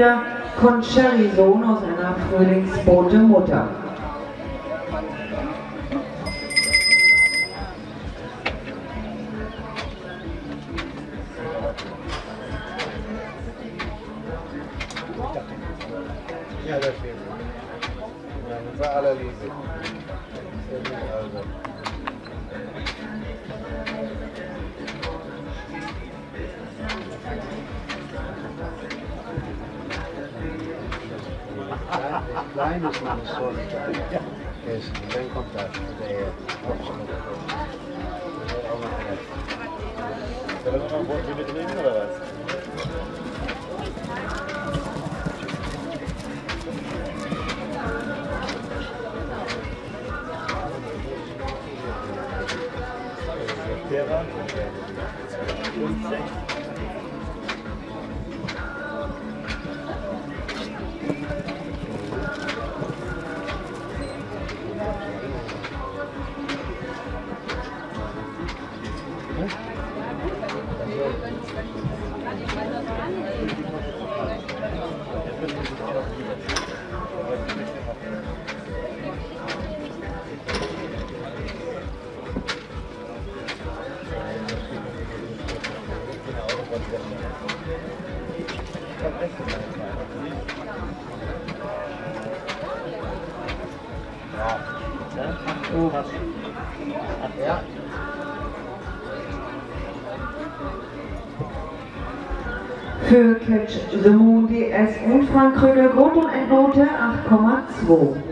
Sieger Concherry Sohn aus einer Frühlingsbote Mutter. Ja, das stimmt. Ja, das war allerlese. Sehr gut, also. Klein ist man schon. Ja. Dann kommt das. Soll das noch ein Wort mitnehmen oder was? Ja. Für Catch the Moon DS und Frank Kröger Grund und Endnote 8,2.